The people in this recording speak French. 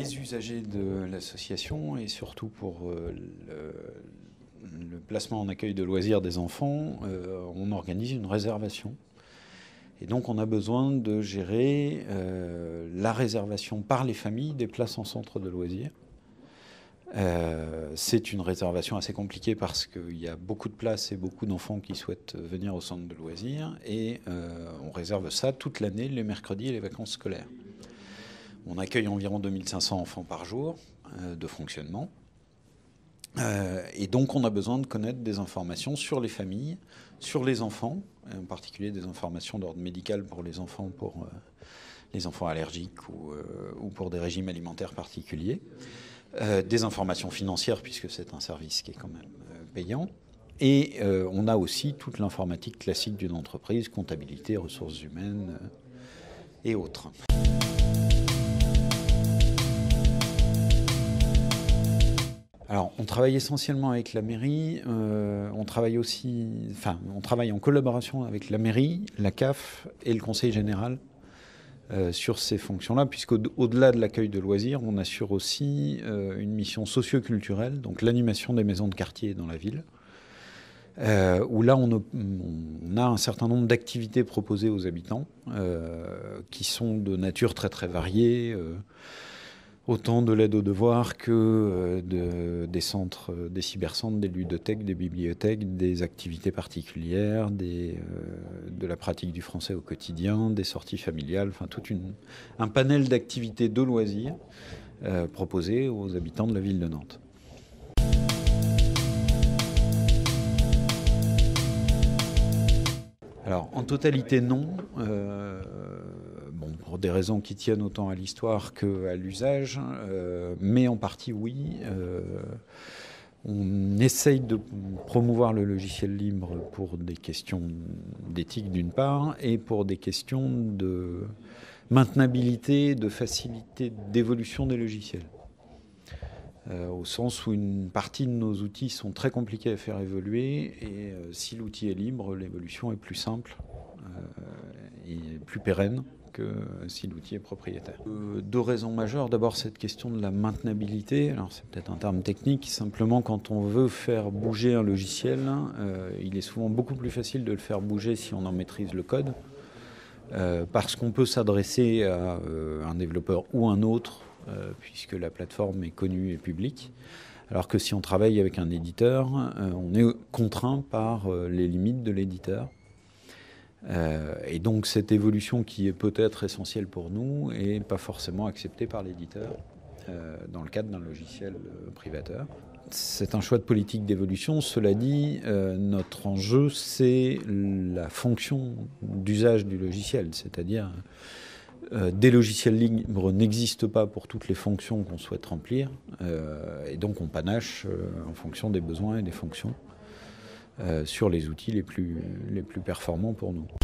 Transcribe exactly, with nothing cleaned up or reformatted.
les usagers de l'association et surtout pour euh, le, le placement en accueil de loisirs des enfants, euh, on organise une réservation. Et donc on a besoin de gérer euh, la réservation par les familles des places en centre de loisirs. Euh, c'est une réservation assez compliquée parce qu'il y a beaucoup de places et beaucoup d'enfants qui souhaitent venir au centre de loisirs et euh, on réserve ça toute l'année, les mercredis et les vacances scolaires. On accueille environ deux mille cinq cents enfants par jour euh, de fonctionnement euh, et donc on a besoin de connaître des informations sur les familles, sur les enfants, en particulier des informations d'ordre médical pour les enfants, pour euh, les enfants allergiques ou, euh, ou pour des régimes alimentaires particuliers. Euh, des informations financières, puisque c'est un service qui est quand même euh, payant. Et euh, on a aussi toute l'informatique classique d'une entreprise, comptabilité, ressources humaines euh, et autres. Alors, on travaille essentiellement avec la mairie, euh, on travaille aussi, enfin, on travaille en collaboration avec la mairie, la C A F et le Conseil général. Euh, sur ces fonctions-là, puisqu'au-delà de l'accueil de loisirs, on assure aussi euh, une mission socio-culturelle, donc l'animation des maisons de quartier dans la ville, euh, où là on, on a un certain nombre d'activités proposées aux habitants, euh, qui sont de nature très très variée, euh, autant de l'aide aux devoirs que euh, de, des centres, des cybercentres, des ludothèques, des bibliothèques, des activités particulières, des, euh, de la pratique du français au quotidien, des sorties familiales, enfin tout une, un panel d'activités de loisirs euh, proposées aux habitants de la ville de Nantes. Alors, en totalité, non. Euh, bon, pour des raisons qui tiennent autant à l'histoire qu'à l'usage, euh, mais en partie, oui. Euh, on essaye de promouvoir le logiciel libre pour des questions d'éthique d'une part, et pour des questions de maintenabilité, de facilité d'évolution des logiciels. Euh, au sens où une partie de nos outils sont très compliqués à faire évoluer et euh, si l'outil est libre, l'évolution est plus simple euh, et plus pérenne que si l'outil est propriétaire. Euh, deux raisons majeures. D'abord, cette question de la maintenabilité. Alors, c'est peut-être un terme technique. Simplement, quand on veut faire bouger un logiciel, euh, il est souvent beaucoup plus facile de le faire bouger si on en maîtrise le code. Euh, parce qu'on peut s'adresser à euh, un développeur ou un autre, euh, puisque la plateforme est connue et publique. Alors que si on travaille avec un éditeur, euh, on est contraint par euh, les limites de l'éditeur. Euh, et donc cette évolution qui est peut-être essentielle pour nous n'est pas forcément acceptée par l'éditeur euh, dans le cadre d'un logiciel euh, privateur. C'est un choix de politique d'évolution. Cela dit, euh, notre enjeu, c'est la fonction d'usage du logiciel, c'est-à-dire euh, des logiciels libres n'existent pas pour toutes les fonctions qu'on souhaite remplir, euh, et donc on panache euh, en fonction des besoins et des fonctions euh, sur les outils les plus, les plus performants pour nous.